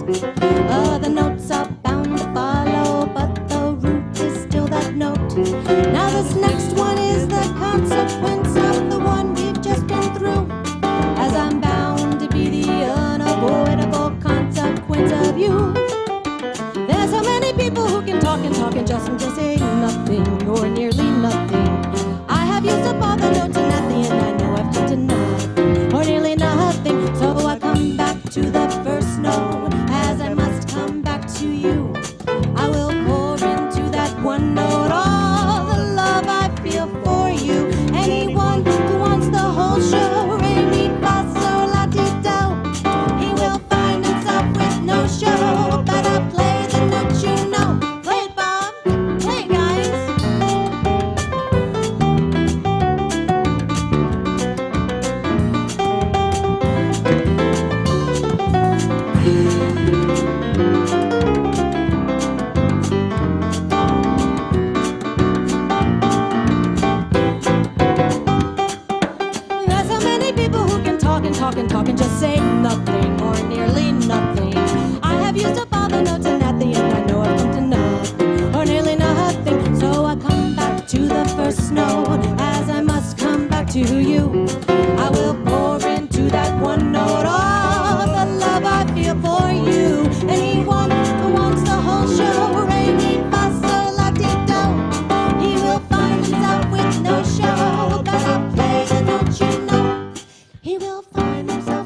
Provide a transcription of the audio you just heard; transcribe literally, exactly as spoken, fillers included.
Uh, the notes are bound to follow, but the root is still that note. Now this next one is the consequence of the one we've just been through, as I'm bound to be the unavoidable consequence of you. There's so many people who can talk and talk and just and just say nothing or nearly nothing. I have used up all the notes and at the end I know I've come to nothing or nearly nothing. So I come back to the first note, as I must come back to you. I will pour into that one note all the love I feel for you. Anyone who wants the whole show, re mi fa sol la ti do, he will find himself with no show. But I play the note you know. Play it, Bob. Play it, guys. There's so many people who can talk and talk and talk and just say nothing or nearly nothing. I have used up all the notes and at the end I know I've come to nothing or nearly nothing. So I come back to the first note, as I must come back to you. I will pour into that one note all the love I feel for you. Anyone who wants the whole show, re mi fa sol la ti do, he will find himself with no show. But I'll play the note you know. He will find himself